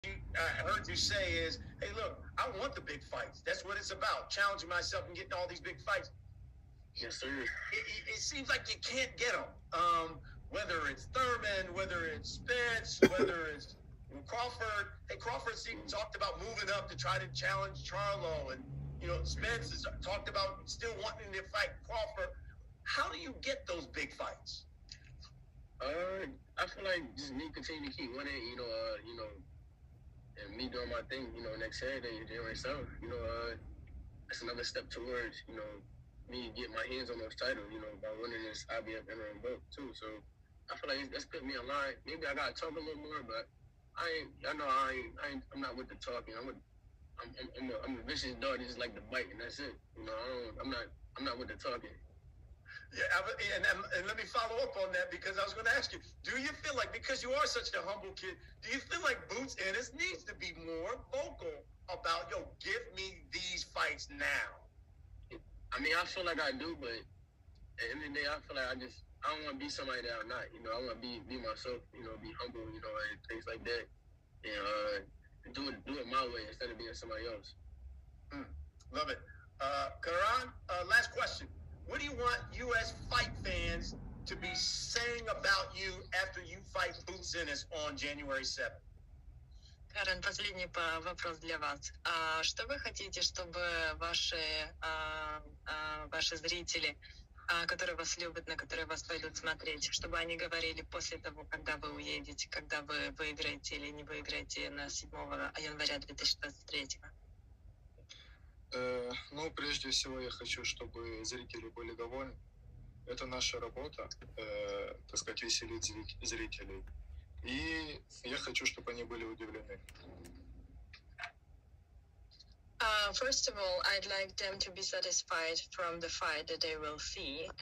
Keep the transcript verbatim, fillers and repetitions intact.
I heard you say is, hey, look, I want the big fights. That's what it's about, challenging myself and getting all these big fights. Yes, sir. It, it, it seems like you can't get them. Um, whether it's Thurman, whether it's Spence, whether it's Crawford. Hey, Crawford talked about moving up to try to challenge Charlo, and you know Spence has talked about still wanting to fight Crawford. How do you get those big fights? Uh, I feel like just me continue to keep winning. You know, uh, you know, and me doing my thing. You know, next Saturday, Jaron seventh. You know, uh, that's another step towards you know me getting my hands on those titles. You know, by winning this I B F interim belt too. So I feel like that's put me in line. Maybe I gotta talk a little more, but I ain't. I know I ain't. I ain't I'm not with the talking. I'm with. I'm. I'm, I'm, a, I'm a vicious dog. Just like the bite, and that's it. You know, I don't. I'm not. I'm not with the talking. Yeah, and, and, and let me follow up on that, because I was going to ask you, do you feel like, because you are such a humble kid, do you feel like Boots Ennis needs to be more vocal about, yo, give me these fights now? I mean, I feel like I do, but at the end of the day, I feel like I just, I don't want to be somebody that I'm not. You know, I want to be be myself, you know, be humble, you know, and things like that. And uh, do it do it my way instead of being somebody else. Mm, love it. Uh, Jaron, uh, last question. What do you want U S fight fans to be saying about you after you fight Boots Ennis on January seventh? Карен, последний вопрос для вас. А что вы хотите, чтобы ваши, а, а, ваши зрители, а, которые вас любят, на которые вас пойдут смотреть, чтобы они говорили после того, когда вы уедете, когда вы выиграете или не выиграете на седьмого января две тысячи двадцать третьего? Э, ну, прежде всего, я хочу, чтобы зрители были довольны. Это наша работа, э, так сказать, веселить зрителей. И я хочу, чтобы они были удивлены. Uh, first of all, I'd like them to be satisfied from the fight that they will see.